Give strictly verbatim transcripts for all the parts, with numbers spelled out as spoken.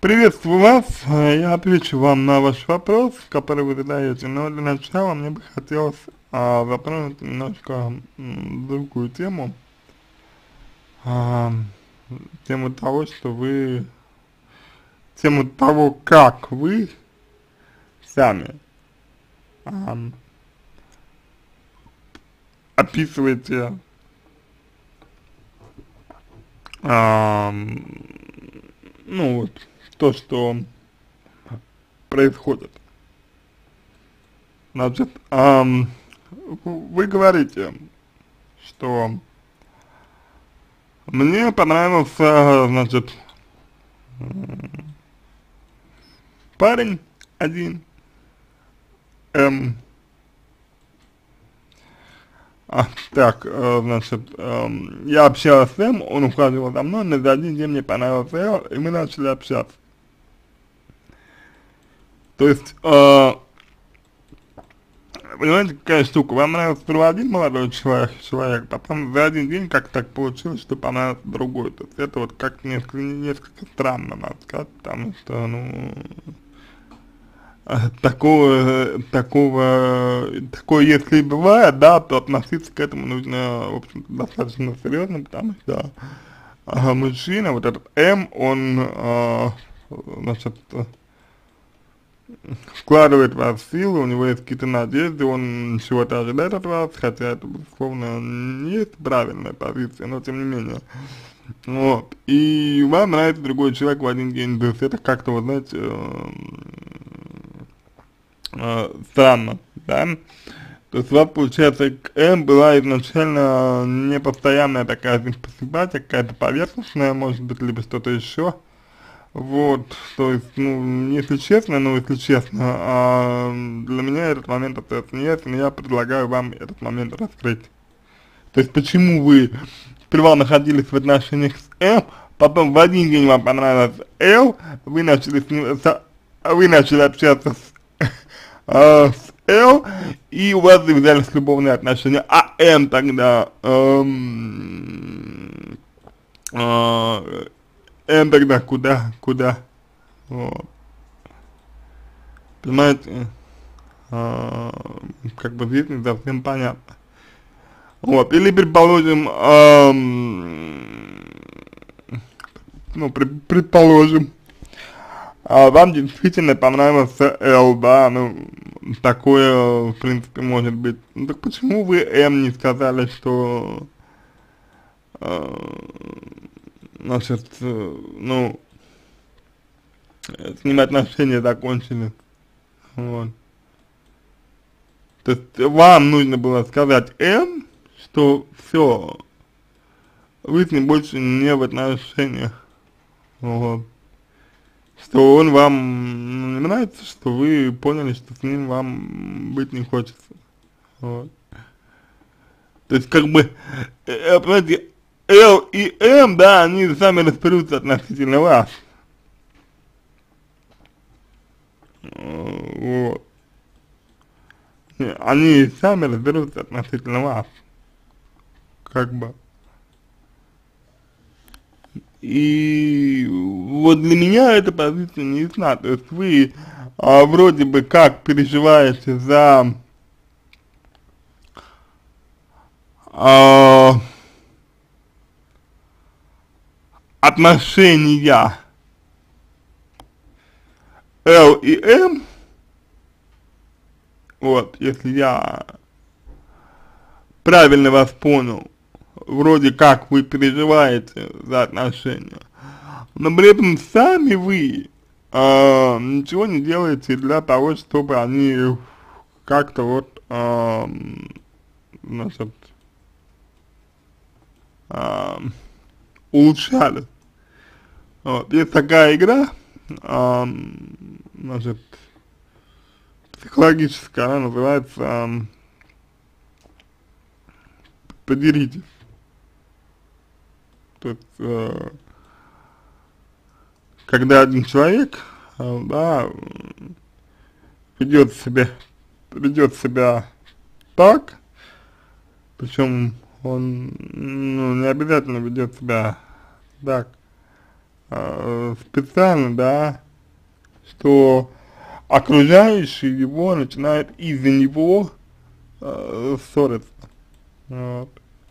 Приветствую вас. Э, Я отвечу вам на ваш вопрос, который вы задаете, но для начала мне бы хотелось а, затронуть немножко м, другую тему, а, тему того, что вы, тему того, как вы сами ам, описываете ам, ну вот то, что происходит. Значит, ам, вы говорите, что мне понравился, значит, парень один, эм, а, так, э, значит, эм, я общалась с М, он ухаживал за мной, но за один день мне понравился Л, и мы начали общаться. То есть, э, понимаете, какая штука, вам нравился сперва один молодой человек, человек, потом за один день как так получилось, что понравился другой. То есть это вот как несколько, несколько странно, надо сказать, потому что, ну, а, такого, такого, такое если и бывает, да, то относиться к этому нужно, в общем-то, достаточно серьезно, потому что а, мужчина, вот этот М, он, а, значит, вкладывает в вас силы, у него есть какие-то надежды, он чего-то ожидает от вас, хотя это, безусловно, не есть правильная позиция, но тем не менее. Вот, и вам нравится другой человек в один день, то есть это как-то, вот, знаете, э, странно, да, то есть у вас, получается, к М была изначально не постоянная такая симпатия, какая-то поверхностная, может быть, либо что-то еще, вот, то есть, ну, если честно, ну, если честно, а, для меня этот момент остается неясен, и я предлагаю вам этот момент раскрыть. То есть, почему вы сперва находились в отношениях с М, потом в один день вам понравилась Л, вы начали с ним, со- вы начали общаться с а, с Л, и у вас завязались любовные отношения, а М тогда, эм, а, М тогда куда, куда, вот, понимаете, а, как бы здесь не совсем понятно, вот, или предположим, ам, ну, пред, предположим, а вам действительно понравился Л, да, ну, такое, в принципе, может быть. Ну, так почему вы М не сказали, что, э, значит, э, ну, с ним отношения закончили, вот. То есть вам нужно было сказать М, что все, вы с ним больше не в отношениях, вот. Что он вам ну, не нравится, что вы поняли, что с ним вам быть не хочется. Вот. То есть, как бы, э, понимаете, Л и М, да, они сами разберутся относительно вас. Э, Вот. Не, они сами разберутся относительно вас. Как бы. И вот для меня эта позиция не ясна. То есть вы а, вроде бы как переживаете за а, отношения Л и М, вот, если я правильно вас понял, вроде как вы переживаете за отношения, но при этом сами вы а, ничего не делаете для того, чтобы они как-то вот, а, значит, а, улучшали. Вот, есть такая игра, а, значит, психологическая, она называется а, «Подеритесь». То есть, э, когда один человек, э, да, ведет себя, ведет себя так, причем он, ну, не обязательно ведет себя так, э, специально, да, что окружающие его начинают из-за него э, ссориться. Вот.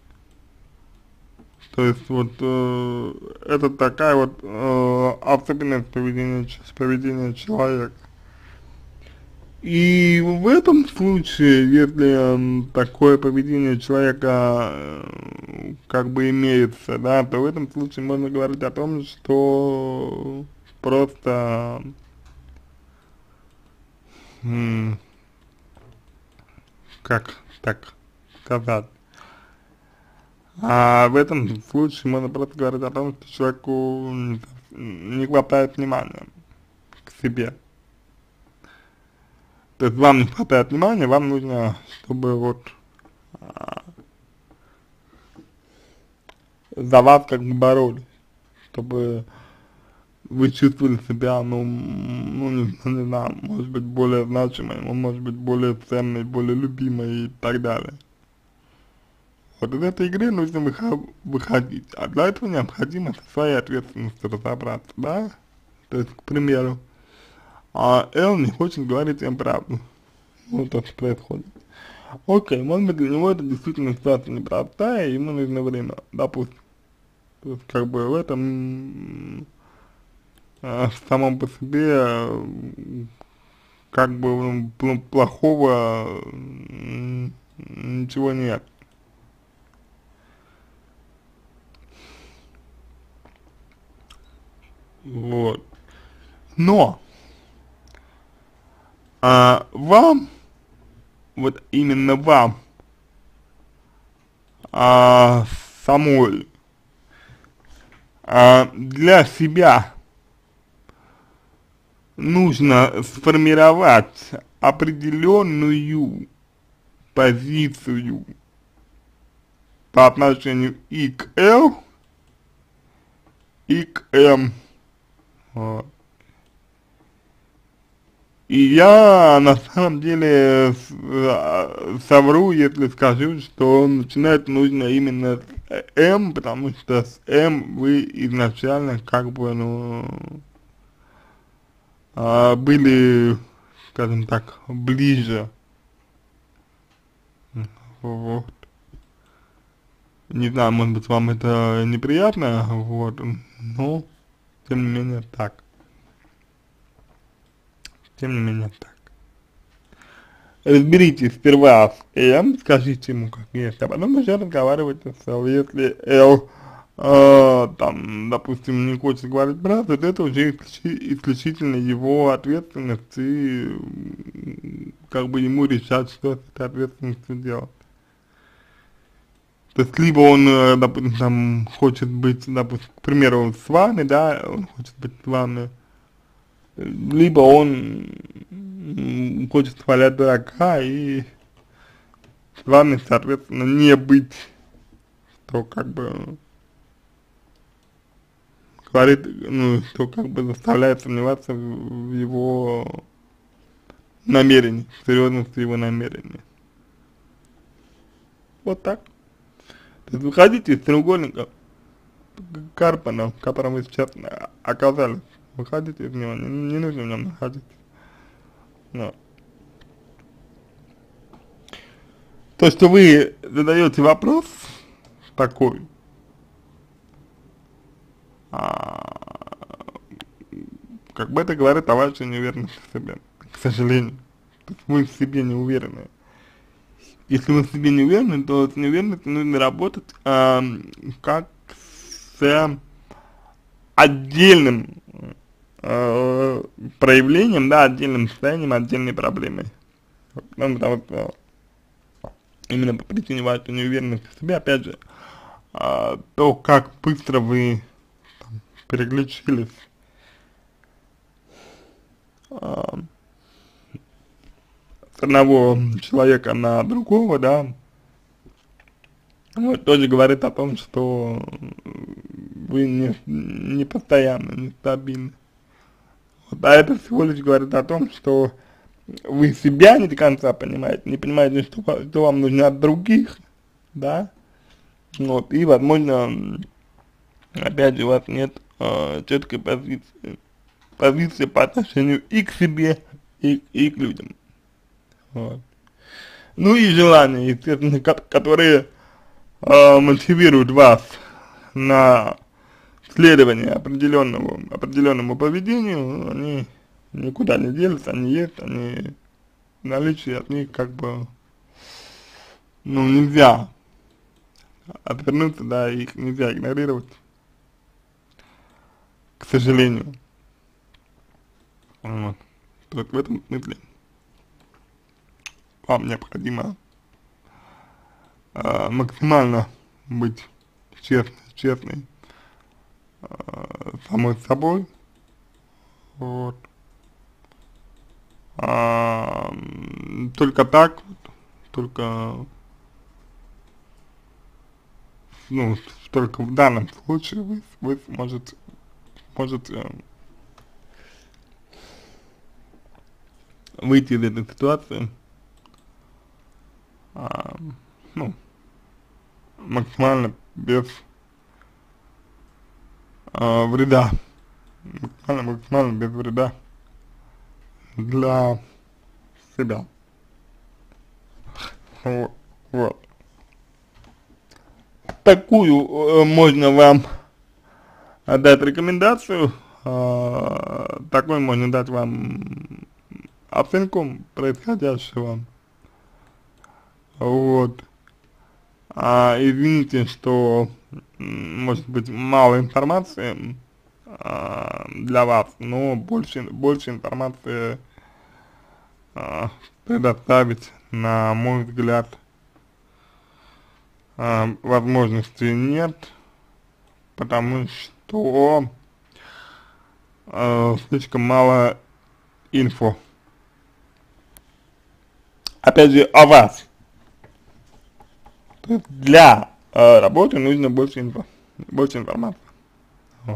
То есть вот э, это такая вот э, особенность поведения, ч- поведения человека. И в этом случае, если м, такое поведение человека э, как бы имеется, да, то в этом случае можно говорить о том, что просто м, как так сказать. А в этом случае можно просто говорить о том, что человеку не не хватает внимания к себе. То есть вам не хватает внимания, вам нужно, чтобы вот а, за вас как бы боролись, чтобы вы чувствовали себя, ну, ну не, ну, не знаю, может быть, более значимой, ну, может быть, более ценной, более любимой и так далее. Вот из этой игры нужно выход, выходить, а для этого необходимо со своей ответственностью разобраться, да? То есть, к примеру, а Эл не хочет говорить им правду, вот то, что происходит. Окей, может быть, для него это действительно ситуация непростая, и ему нужно время, допустим. То есть, как бы в этом э, в самом по себе э, как бы м, пл- плохого м, ничего нет. Вот. Но а, вам, вот именно вам, а, самой, а, для себя нужно сформировать определенную позицию по отношению и к L, и к M. Вот. И я на самом деле с- а, совру, если скажу, что начинать нужно именно с M, потому что с M вы изначально как бы, ну, а, были, скажем так, ближе. Вот. Не знаю, может быть, вам это неприятно, вот, но, тем не менее, так. Тем не менее, так. Разберитесь сперва с М, скажите ему как есть, а потом уже разговаривайте с Л. Если Л, э, там, допустим, не хочет говорить правду, то это уже исключи- исключительно его ответственность, и м, как бы ему решать, что с этой ответственностью делать. То есть, либо он, э, допустим, там, хочет быть, допустим, к примеру, с вами, да, он хочет быть с вами, либо он м, хочет свалять дурака и с вами, соответственно, не быть, то как бы говорит, ну, что как бы заставляет сомневаться в, в его намерении, в серьезности его намерения. Вот так. То есть выходите из треугольника Карпана, в котором вы сейчас а, оказались. Выходите из него, не, не нужно в нем находиться. Но. То, что вы задаете вопрос такой, а, как бы это говорит о вашей неуверенности в себе, к сожалению. То есть вы в себе не уверены. Если вы в себе не уверены, то с неуверенностью нужно работать а, как с отдельным э, проявлением, да, отдельным состоянием, отдельной проблемой. Ну, потому что именно по причине вашей неуверенности в себе, опять же, а, то, как быстро вы переключились а, с одного человека на другого, да, вот, тоже говорит о том, что вы не, не постоянно, не стабильны. Вот, а это всего лишь говорит о том, что вы себя не до конца понимаете, не понимаете, что, что вам нужно от других, да, вот, и, возможно, опять же, у вас нет э, четкой позиции, позиции по отношению и к себе, и, и к людям. Вот. Ну и желания, естественно, ко которые э, мотивируют вас на следование определенному, определенному поведению, они никуда не делятся, они есть, они в наличии, от них как бы, ну, нельзя отвернуться, да, их нельзя игнорировать, к сожалению. Вот. Вот в этом смысле вам необходимо э, максимально быть честной, честной э, самой собой, вот. А, только так, только, ну, только в данном случае вы, вы сможете, можете выйти из этой ситуации, а, ну, максимально без а, вреда, максимально, максимально без вреда для себя. Вот. Вот. Такую э, можно вам дать рекомендацию, э, такой можно дать вам оценку происходящего. Вот. А, извините, что может быть мало информации а, для вас, но больше, больше информации а, предоставить, на мой взгляд, а, возможности нет, потому что а, слишком мало инфо. Опять же, о вас. То есть для э, работы нужно больше инфо, больше информации. Вот.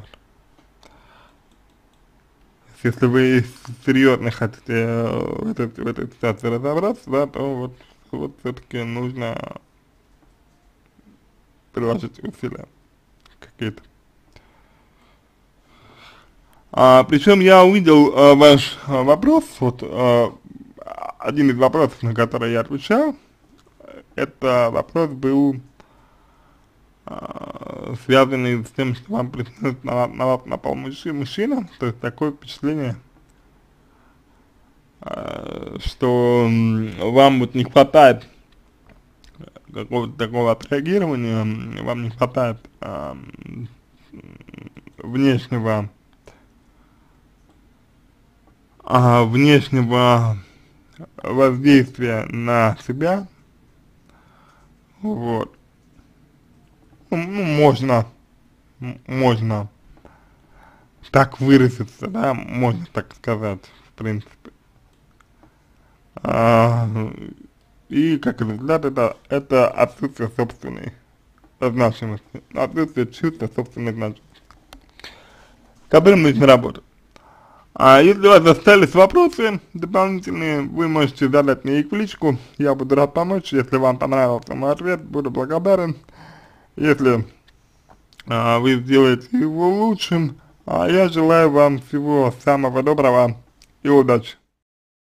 Если вы серьезно хотите э, в, этой, в этой ситуации разобраться, да, то вот, вот все-таки нужно приложить усилия какие-то. А, причем я увидел а, ваш а, вопрос, вот а, один из вопросов, на который я отвечал, это вопрос был а, связанный с тем, что вам приснился на, на вас напал мужчина, мужчина, то есть такое впечатление, а, что м, вам вот не хватает какого-то такого отреагирования, вам не хватает а, внешнего, а, внешнего воздействия на себя, вот. Ну, можно, можно так выразиться, да, можно так сказать, в принципе. А, и как результат это, это отсутствие собственной значимости, отсутствие чувства собственной значимости, с которым нужно работать. А если у вас остались вопросы дополнительные, вы можете задать мне их в личку, я буду рад помочь. Если вам понравился мой ответ, буду благодарен. Если а, вы сделаете его лучшим, а я желаю вам всего самого доброго и удачи.